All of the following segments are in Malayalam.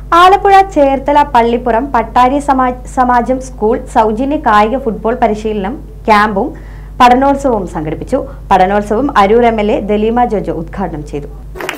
ആലപ്പുഴ ചേർത്തല പള്ളിപ്പുറം പട്ടാരി സമാജം സ്കൂൾ സൗജന്യ കായിക ഫുട്ബോൾ പരിശീലനം ക്യാമ്പും പഠനോത്സവവും സംഘടിപ്പിച്ചു. പഠനോത്സവം അരൂർ എംഎൽഎ ദലീമ ജോജോ ഉദ്ഘാടനം ചെയ്തു.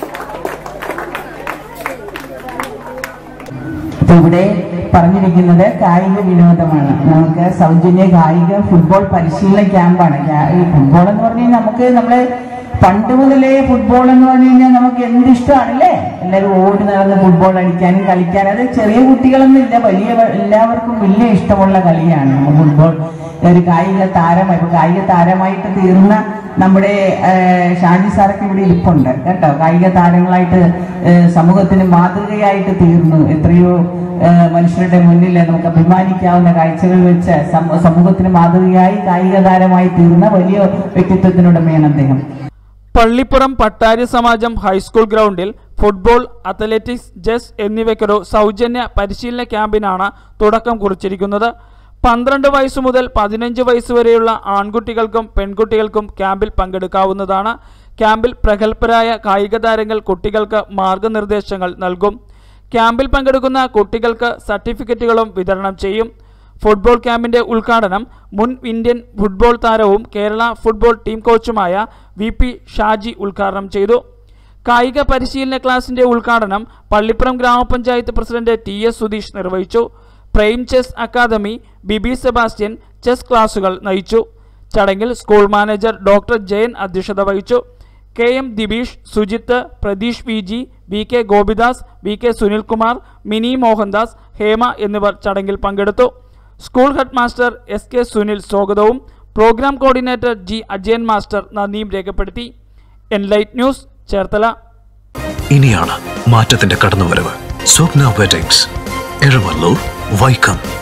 ഇവിടെ പറഞ്ഞിരിക്കുന്നത് കായിക വിനോദമാണ്. നമുക്ക് സൗജന്യ കായിക ഫുട്ബോൾ പരിശീലന ക്യാമ്പാണ്. ഫുട്ബോൾ എന്ന് പറഞ്ഞു കഴിഞ്ഞാൽ നമ്മള് പണ്ട് മുതലേ ഫുട്ബോൾ എന്ന് പറഞ്ഞു കഴിഞ്ഞാൽ നമുക്ക് എന്തിഷ്ടമാണല്ലേ. എല്ലാവരും ഓടി നടന്ന് ഫുട്ബോൾ അടിക്കാനും കളിക്കാനും. അത് ചെറിയ കുട്ടികളൊന്നുമില്ല, എല്ലാവർക്കും വലിയ ഇഷ്ടമുള്ള കളിയാണ് ഫുട്ബോൾ. ഒരു കായിക താരമായി കായിക താരമായിട്ട് തീർന്ന നമ്മുടെ ഷാജി സാറൊക്കെ ഇവിടെ ഇരിപ്പുണ്ട് കേട്ടോ. കായിക താരങ്ങളായിട്ട് സമൂഹത്തിന് മാതൃകയായിട്ട് തീർന്നു. എത്രയോ മനുഷ്യരുടെ മുന്നിൽ നമുക്ക് അഭിമാനിക്കാവുന്ന കാഴ്ചകൾ വെച്ച് സമൂഹത്തിന് മാതൃകയായി കായിക താരമായി തീർന്ന വലിയ വ്യക്തിത്വത്തിനുടമയാണ് അദ്ദേഹം. പള്ളിപ്പുറം പട്ടാരി സമാജം ഹൈസ്കൂൾ ഗ്രൗണ്ടിൽ ഫുട്ബോൾ, അത്ലറ്റിക്സ്, ചെസ് എന്നിവയ്ക്കൊരു സൗജന്യ പരിശീലന ക്യാമ്പിനാണ് തുടക്കം കുറിച്ചിരിക്കുന്നത്. 12 വയസ്സ് മുതൽ 15 വയസ്സ് വരെയുള്ള ആൺകുട്ടികൾക്കും പെൺകുട്ടികൾക്കും ക്യാമ്പിൽ പങ്കെടുക്കാവുന്നതാണ്. ക്യാമ്പിൽ പ്രഗത്ഭരായ കായിക താരങ്ങൾ കുട്ടികൾക്ക് മാർഗനിർദ്ദേശങ്ങൾ നൽകും. ക്യാമ്പിൽ പങ്കെടുക്കുന്ന കുട്ടികൾക്ക് സർട്ടിഫിക്കറ്റുകളും വിതരണം ചെയ്യും. ഫുട്ബോൾ ക്യാമ്പിന്റെ ഉദ്ഘാടനം മുൻ ഇന്ത്യൻ ഫുട്ബോൾ താരവും കേരള ഫുട്ബോൾ ടീം കോച്ചുമായ VP ഷാജി ഉദ്ഘാടനം ചെയ്തു. കായിക പരിശീലന ക്ലാസിന്റെ ഉദ്ഘാടനം പള്ളിപ്പുറം ഗ്രാമപഞ്ചായത്ത് പ്രസിഡന്റ് TS സുധീഷ് നിർവഹിച്ചു. Prime chess academy Bibi Sebastian chess ക്ലാസുകൾ നയിച്ചു. ചടങ്ങിൽ സ്കൂൾ മാനേജർ ഡോക്ടർ ജയൻ അധ്യക്ഷത വഹിച്ചു. KM Dibeesh, Sujith, Pratheesh VG, VK Gopidas, VK Sunilkumar, Mini Mohandas, Hema എന്നിവർ ചടങ്ങിൽ പങ്കെടുത്തു. School head master SK Sunil സ്വാഗതവും program coordinator G Ajayan master നന്ദിയും രേഖപ്പെടുത്തി. Enlight news, Cherthala. ഇനിയാണ് മാറ്റത്തിന്റെ കടന്നുവരവ്. സ്വപ്ന വെഡിങ്സ്, എരമല്ലൂർ, വൈക്കം.